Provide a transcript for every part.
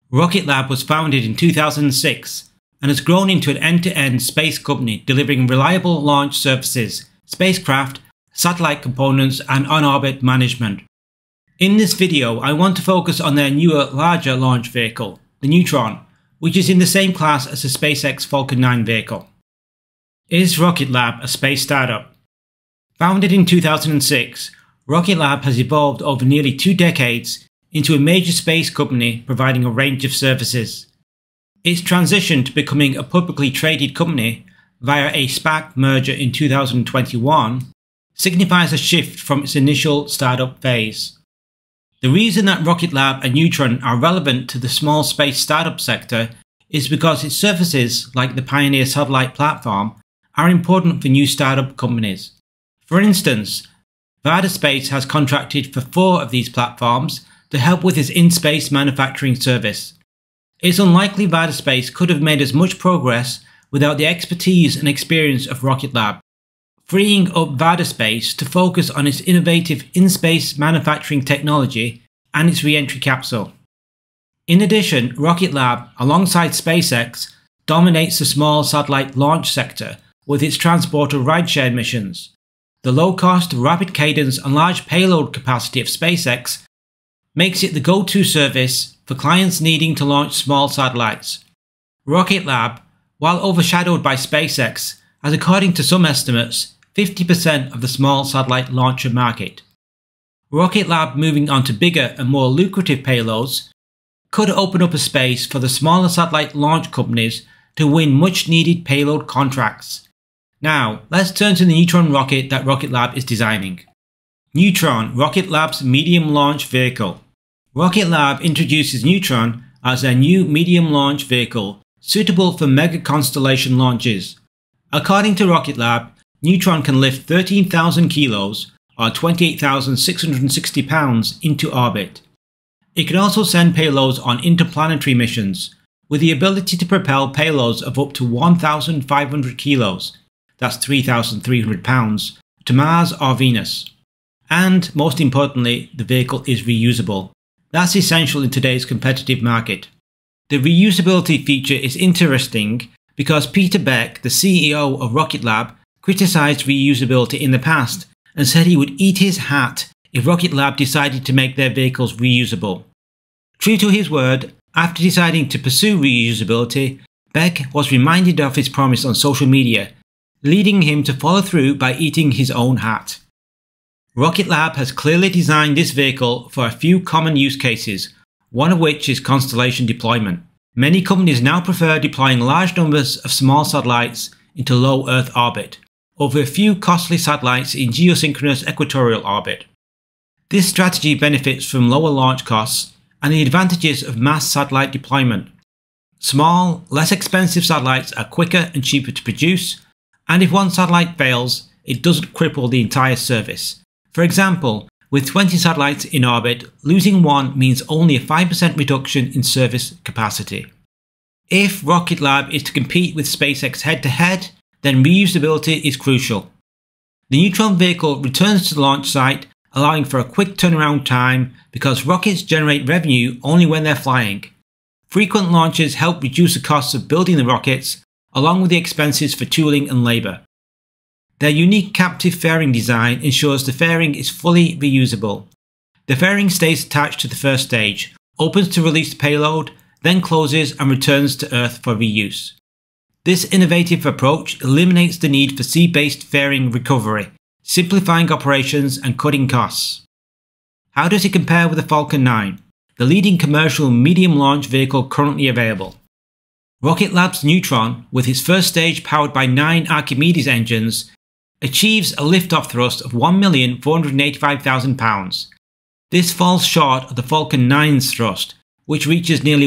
Rocket Lab was founded in 2006 and has grown into an end-to-end space company delivering reliable launch services, spacecraft, satellite components, and on-orbit management. In this video, I want to focus on their newer, larger launch vehicle, the Neutron, which is in the same class as the SpaceX Falcon 9 vehicle. Is Rocket Lab a space startup? Founded in 2006, Rocket Lab has evolved over nearly 2 decades into a major space company providing a range of services. Its transition to becoming a publicly traded company via a SPAC merger in 2021 signifies a shift from its initial startup phase. The reason that Rocket Lab and Neutron are relevant to the small space startup sector is because its services, like the Pioneer satellite platform, are important for new startup companies. For instance, Varda Space has contracted for 4 of these platforms to help with its in-space manufacturing service. It's unlikely Varda Space could have made as much progress without the expertise and experience of Rocket Lab, freeing up Varda Space to focus on its innovative in-space manufacturing technology and its re-entry capsule. In addition, Rocket Lab, alongside SpaceX, dominates the small satellite launch sector with its transporter rideshare missions. The low-cost, rapid cadence and large payload capacity of SpaceX makes it the go-to service for clients needing to launch small satellites. Rocket Lab, while overshadowed by SpaceX, has, according to some estimates, 50% of the small satellite launcher market. Rocket Lab moving on to bigger and more lucrative payloads could open up a space for the smaller satellite launch companies to win much-needed payload contracts. Now, let's turn to the Neutron rocket that Rocket Lab is designing. Neutron, Rocket Lab's medium launch vehicle. Rocket Lab introduces Neutron as their new medium launch vehicle suitable for mega constellation launches. According to Rocket Lab, Neutron can lift 13,000 kilos or 28,660 pounds into orbit. It can also send payloads on interplanetary missions with the ability to propel payloads of up to 1,500 kilos, that's 3,300 pounds, to Mars or Venus. And, most importantly, the vehicle is reusable. That's essential in today's competitive market. The reusability feature is interesting because Peter Beck, the CEO of Rocket Lab, criticised reusability in the past and said he would eat his hat if Rocket Lab decided to make their vehicles reusable. True to his word, after deciding to pursue reusability, Beck was reminded of his promise on social media, leading him to follow through by eating his own hat. Rocket Lab has clearly designed this vehicle for a few common use cases, one of which is constellation deployment. Many companies now prefer deploying large numbers of small satellites into low Earth orbit, over a few costly satellites in geosynchronous equatorial orbit. This strategy benefits from lower launch costs and the advantages of mass satellite deployment. Small, less expensive satellites are quicker and cheaper to produce, and if one satellite fails, it doesn't cripple the entire service. For example, with 20 satellites in orbit, losing one means only a 5% reduction in service capacity. If Rocket Lab is to compete with SpaceX head-to-head, then reusability is crucial. The Neutron vehicle returns to the launch site, allowing for a quick turnaround time because rockets generate revenue only when they're flying. Frequent launches help reduce the costs of building the rockets, along with the expenses for tooling and labour. Their unique captive fairing design ensures the fairing is fully reusable. The fairing stays attached to the first stage, opens to release the payload, then closes and returns to Earth for reuse. This innovative approach eliminates the need for sea-based fairing recovery, simplifying operations and cutting costs. How does it compare with the Falcon 9, the leading commercial medium launch vehicle currently available? Rocket Lab's Neutron, with its first stage powered by 9 Archimedes engines, achieves a liftoff thrust of 1,485,000 pounds. This falls short of the Falcon 9's thrust, which reaches nearly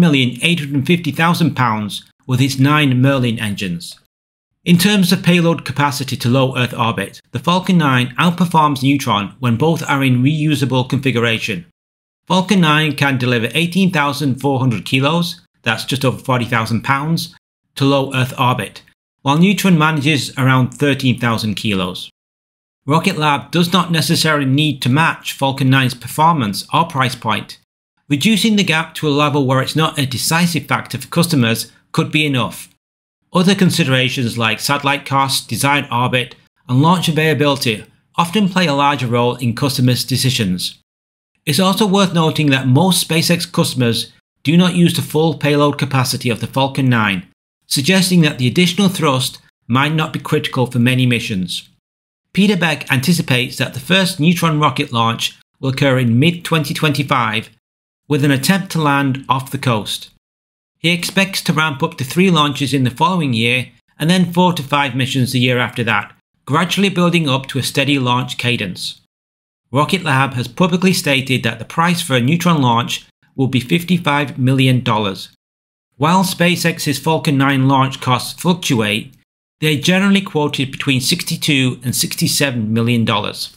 1,850,000 pounds with its 9 Merlin engines. In terms of payload capacity to low Earth orbit, the Falcon 9 outperforms Neutron when both are in reusable configuration. Falcon 9 can deliver 18,400 kilos, that's just over 40,000 pounds, to low Earth orbit, while Neutron manages around 13,000 kilos. Rocket Lab does not necessarily need to match Falcon 9's performance or price point, Reducing the gap to a level where it's not a decisive factor for customers could be enough. Other considerations like satellite cost, desired orbit, and launch availability often play a larger role in customers' decisions. It's also worth noting that most SpaceX customers do not use the full payload capacity of the Falcon 9, suggesting that the additional thrust might not be critical for many missions. Peter Beck anticipates that the first Neutron rocket launch will occur in mid-2025, with an attempt to land off the coast. He expects to ramp up to 3 launches in the following year and then 4 to 5 missions the year after that, gradually building up to a steady launch cadence. Rocket Lab has publicly stated that the price for a Neutron launch will be $55 million. While SpaceX's Falcon 9 launch costs fluctuate, they are generally quoted between $62 and $67 million.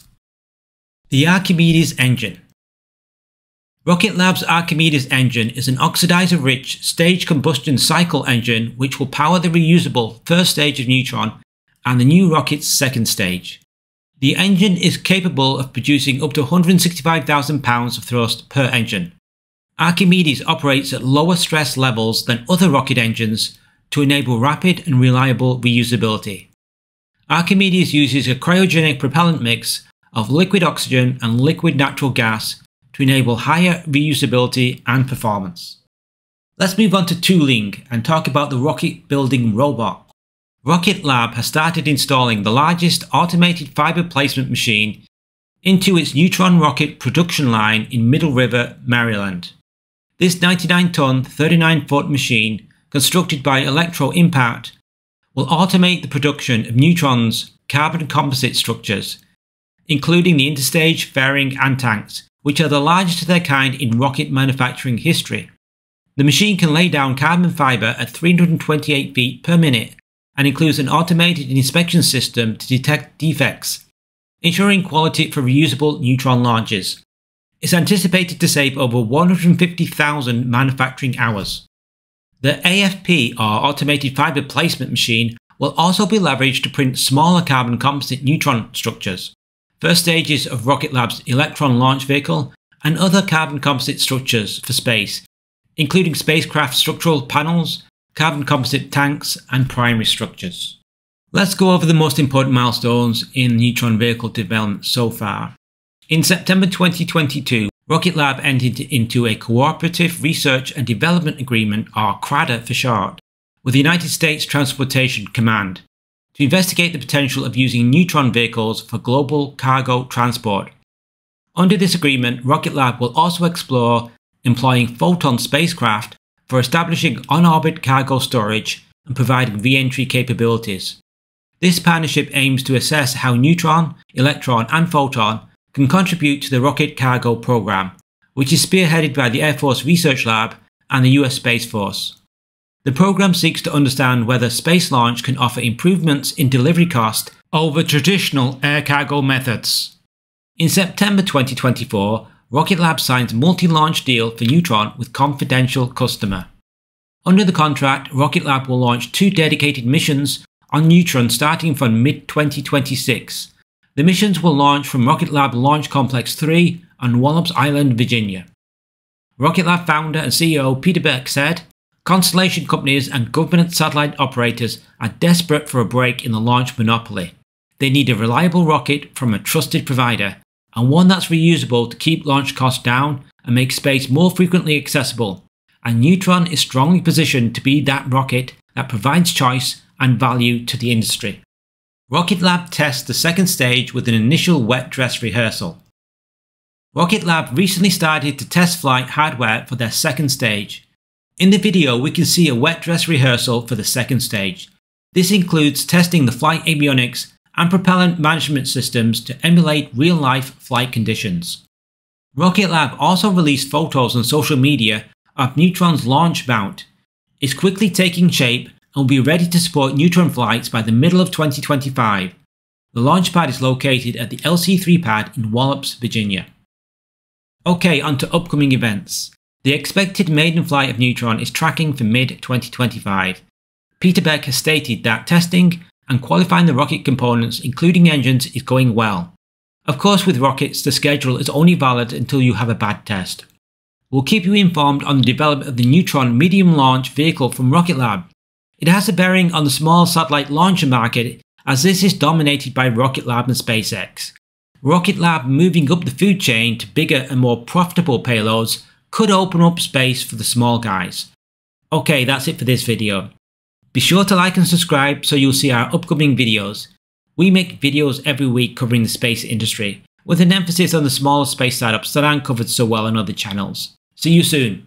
The Archimedes Engine. Rocket Lab's Archimedes Engine is an oxidizer-rich staged combustion cycle engine which will power the reusable first stage of Neutron and the new rocket's second stage. The engine is capable of producing up to 165,000 pounds of thrust per engine. Archimedes operates at lower stress levels than other rocket engines to enable rapid and reliable reusability. Archimedes uses a cryogenic propellant mix of liquid oxygen and liquid natural gas to enable higher reusability and performance. Let's move on to tooling and talk about the rocket building robot. Rocket Lab has started installing the largest automated fiber placement machine into its Neutron rocket production line in Middle River, Maryland. This 99-ton, 39-foot machine, constructed by Electro Impact, will automate the production of Neutron's carbon composite structures, including the interstage, fairing, and tanks, which are the largest of their kind in rocket manufacturing history. The machine can lay down carbon fiber at 328 feet per minute and includes an automated inspection system to detect defects, ensuring quality for reusable Neutron launches. It's anticipated to save over 150,000 manufacturing hours. The AFP, or Automated Fiber Placement Machine, will also be leveraged to print smaller carbon composite Neutron structures, first stages of Rocket Lab's Electron launch vehicle, and other carbon composite structures for space, including spacecraft structural panels, carbon composite tanks, and primary structures. Let's go over the most important milestones in Neutron vehicle development so far. In September 2022, Rocket Lab entered into a Cooperative Research and Development Agreement, or CRADA for short, with the United States Transportation Command to investigate the potential of using Neutron vehicles for global cargo transport. Under this agreement, Rocket Lab will also explore employing Photon spacecraft for establishing on-orbit cargo storage and providing re-entry capabilities. This partnership aims to assess how Neutron, Electron, and Photon can contribute to the rocket cargo program, which is spearheaded by the Air Force Research Lab and the US Space Force. The program seeks to understand whether space launch can offer improvements in delivery cost over traditional air cargo methods. In September 2024, Rocket Lab signs a multi-launch deal for Neutron with confidential customer. Under the contract, Rocket Lab will launch 2 dedicated missions on Neutron starting from mid-2026. The missions will launch from Rocket Lab Launch Complex 3 on Wallops Island, Virginia. Rocket Lab founder and CEO Peter Beck said, "Constellation companies and government satellite operators are desperate for a break in the launch monopoly. They need a reliable rocket from a trusted provider, and one that's reusable to keep launch costs down and make space more frequently accessible. And Neutron is strongly positioned to be that rocket that provides choice and value to the industry." Rocket Lab tests the second stage with an initial wet dress rehearsal. Rocket Lab recently started to test flight hardware for their second stage. In the video, we can see a wet dress rehearsal for the second stage. This includes testing the flight avionics and propellant management systems to emulate real-life flight conditions. Rocket Lab also released photos on social media of Neutron's launch mount. It's quickly taking shape and will be ready to support Neutron flights by the middle of 2025. The launch pad is located at the LC-3 pad in Wallops, Virginia. Okay, on to upcoming events. The expected maiden flight of Neutron is tracking for mid-2025. Peter Beck has stated that testing and qualifying the rocket components, including engines, is going well. Of course, with rockets, the schedule is only valid until you have a bad test. We'll keep you informed on the development of the Neutron medium launch vehicle from Rocket Lab. It has a bearing on the small satellite launcher market, as this is dominated by Rocket Lab and SpaceX. Rocket Lab moving up the food chain to bigger and more profitable payloads could open up space for the small guys. Okay, that's it for this video. Be sure to like and subscribe so you'll see our upcoming videos. We make videos every week covering the space industry, with an emphasis on the smaller space startups that aren't covered so well on other channels. See you soon.